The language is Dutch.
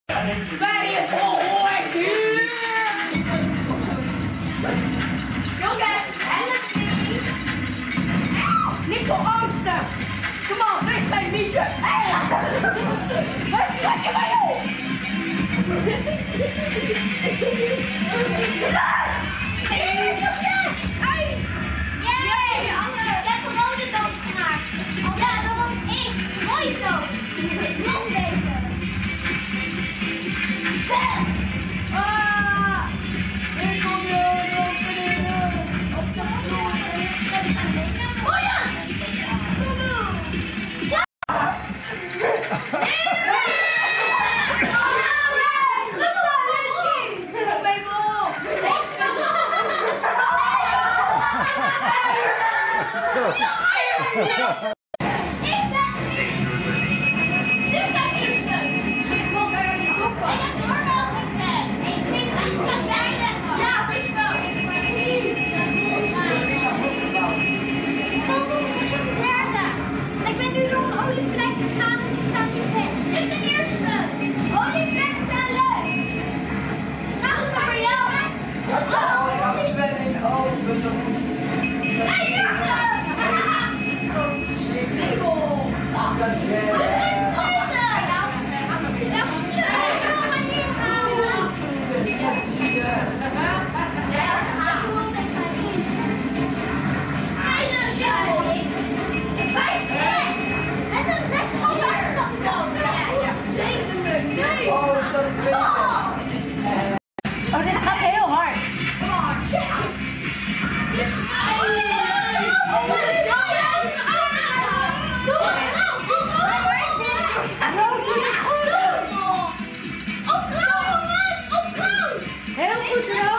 Waar je voor nu? Jongens, help me. Niet zo angstig. Kom op, wees geen mietje. Wat trek je mij op? Ik heb een rode dood gemaakt. Ja, dat was ik. Mooi zo. Nog beter. Ik kom je openeren op de vloer. Oh ja! Ik ben nu door een olievlek gegaan en het gaat niet weg. Dit is de eerste. Olievlekken zijn leuk. Nou, dat voor jou, hè? Oh, Sven in de ogen. Hey, Jurgen! Piegel. We zijn tweede! Ja, ik wil maar niet houden. Ja, ga gewoon met mij in. Tweede, vijfde! Het is best wel hard gekomen. Zevende. Nee. Oh, is dat tweede? Oh, dit gaat heel hard. Kom on, check. Dit is Heel goed,